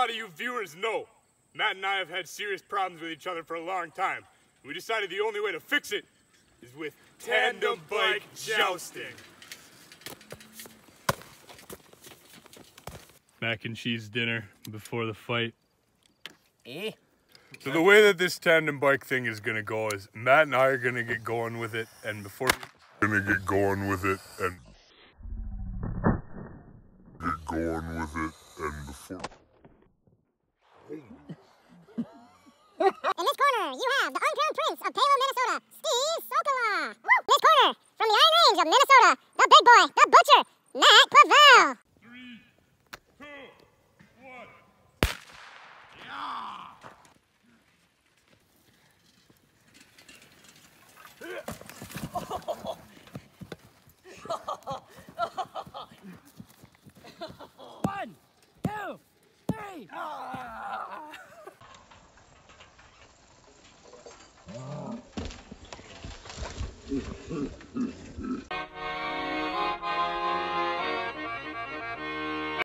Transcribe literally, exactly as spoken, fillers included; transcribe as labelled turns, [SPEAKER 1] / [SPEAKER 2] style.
[SPEAKER 1] lot of you viewers know, Matt and I have had serious problems with each other for a long time. We decided the only way to fix it is with tandem bike jousting. Mac and cheese dinner before the fight.
[SPEAKER 2] Eh?
[SPEAKER 1] So the way that this tandem bike thing is gonna go is Matt and I are gonna get going with it, and before
[SPEAKER 3] Gonna get going with it and get going with it and before.
[SPEAKER 4] In this corner, you have the uncrowned prince of Palo, Minnesota, Steve Solkelamaniax. In this corner, from the Iron Range of Minnesota, the big boy, the butcher, Matt Plevell.
[SPEAKER 1] Three, two, one.
[SPEAKER 2] One, two, three. Ah.